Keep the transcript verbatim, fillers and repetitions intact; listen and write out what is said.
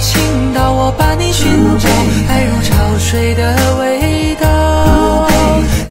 青岛，我把你寻找，爱如潮水的